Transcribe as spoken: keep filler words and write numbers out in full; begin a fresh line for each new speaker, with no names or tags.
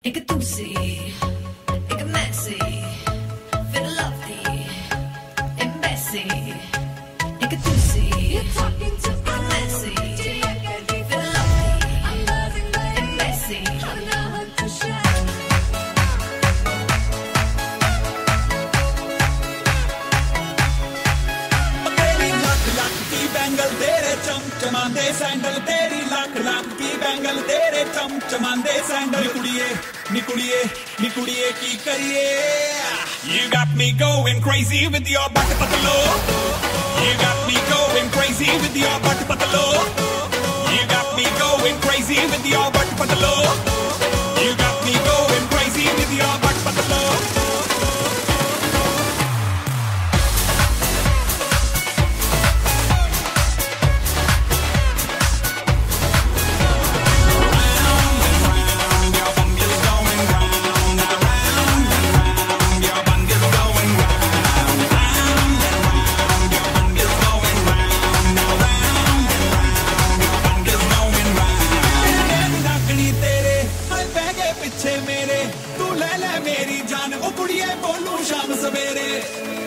Ik het toesie, ik het messie, vind het lovely, en bessie. Ik het toesie, ik het messie, vind het lovely, en bessie.
Teri lak lak की bangle तेरे चमचमांदे sandal तेरी लक लक की bangle तेरे चमचमांदे sandal निकुड़िए निकुड़िए निकुड़िए की करिए You got me going crazy with your butt patlo You got me going crazy with your butt patlo You got me going crazy with your butt patlo You got me going crazy with your butt patlo मेरे तू ले ले मेरी जान ओ कुड़िए बोलू शाम सवेरे